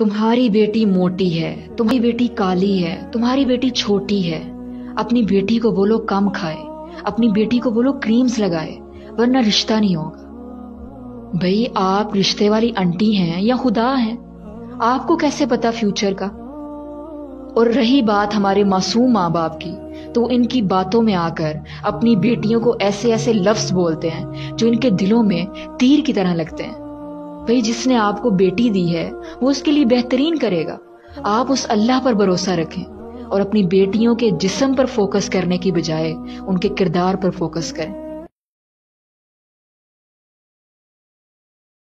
तुम्हारी बेटी मोटी है, तुम्हारी बेटी काली है, तुम्हारी बेटी छोटी है। अपनी बेटी को बोलो कम खाए, अपनी बेटी को बोलो क्रीम्स लगाए, वरना रिश्ता नहीं होगा। भाई आप रिश्ते वाली आंटी हैं या खुदा हैं? आपको कैसे पता फ्यूचर का? और रही बात हमारे मासूम माँ बाप की, तो इनकी बातों में आकर अपनी बेटियों को ऐसे ऐसे लफ्ज बोलते हैं जो इनके दिलों में तीर की तरह लगते हैं। भाई जिसने आपको बेटी दी है वो उसके लिए बेहतरीन करेगा। आप उस अल्लाह पर भरोसा रखें और अपनी बेटियों के जिस्म पर फोकस करने की बजाय उनके किरदार पर फोकस करें।